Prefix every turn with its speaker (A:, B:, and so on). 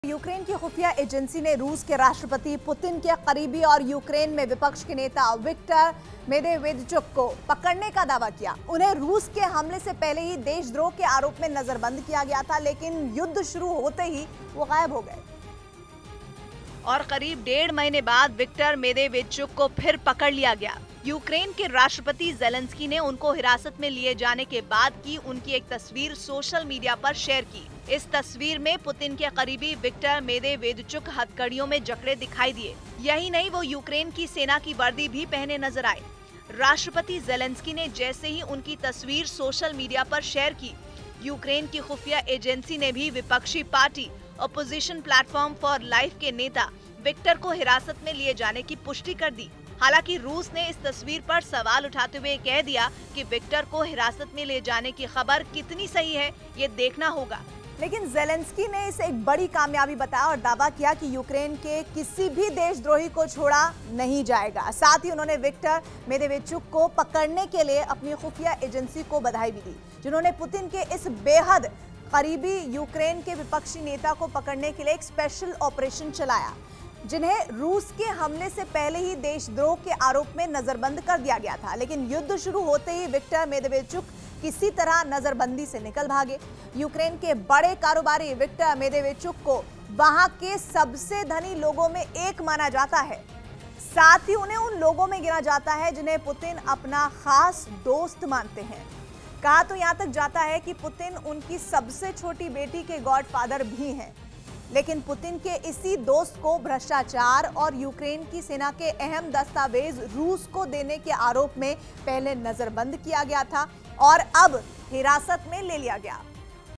A: Ukraine की खुफिया agency ने रूस के राष्ट्रपति पुतिन के करीबी और यूक्रेन में विपक्ष के नेता विक्टर मेदवेदेचुक को पकड़ने का दावा किया। उन्हें रूस के हमले से पहले ही देशद्रोह के आरोप में नजरबंद किया गया था, लेकिन युद्ध शुरू होते ही वो गायब हो गए
B: और करीब 1.5 महीने बाद विक्टर मेदवेदेचुक को फिर पकड़ लिया गया। यूक्रेन के राष्ट्रपति जेलेंस्की ने उनको हिरासत में लिए जाने के बाद की उनकी एक तस्वीर सोशल मीडिया पर शेयर की। इस तस्वीर में पुतिन के करीबी विक्टर मेदवेदेचुक हथकड़ियों में जकड़े दिखाई दिए। यही नहीं, वो यूक्रेन की सेना की वर्दी भी पहने नजर आए। राष्ट्रपति जेलेंस्की ने जैसे ही उनकी तस्वीर सोशल मीडिया पर शेयर की, यूक्रेन की खुफिया एजेंसी ने भी विपक्षी party opposition platform for life के नेता विक्टर को हिरासत में लिए जाने की पुष्टि कर दी। हालांकि रूस ने इस तस्वीर पर सवाल उठाते हुए कह दिया कि विक्टर को हिरासत में ले जाने की खबर कितनी सही है, ये देखना होगा।
A: लेकिन जेलेंस्की ने इसे एक बड़ी कामयाबी बताया और दावा किया कि यूक्रेन के किसी भी देशद्रोही को छोड़ा नहीं जाएगा। साथ ही उन्होंने विक्टर मेदवेदेचुक को पकड़ने के लिए अपनी खुफिया एजेंसी को बधाई भी दी, जिन्होंने पुतिन के इस बेहद करीबी यूक्रेन के विपक्षी नेता को पकड़ने के लिए एक स्पेशल ऑपरेशन चलाया, जिन्हें रूस के हमले से पहले ही देशद्रोह के आरोप में नजरबंद कर दिया गया था। लेकिन युद्ध शुरू होते ही विक्टर मेदवेदेचुक किसी तरह नजरबंदी से निकल भागे। यूक्रेन के बड़े कारोबारी विक्टर मेदवेदेचुक को वहां के सबसे धनी लोगों में एक माना जाता है। साथ ही उन्हें उन लोगों में गिना जाता है जिन्हें पुतिन अपना खास दोस्त मानते हैं। कहा तो यहां तक जाता है कि पुतिन उनकी सबसे छोटी बेटी के गॉडफादर भी हैं। लेकिन पुतिन के इसी दोस्त को भ्रष्टाचार और यूक्रेन की सेना के अहम दस्तावेज रूस को देने के आरोप में पहले नजरबंद किया गया था और अब हिरासत में ले लिया गया।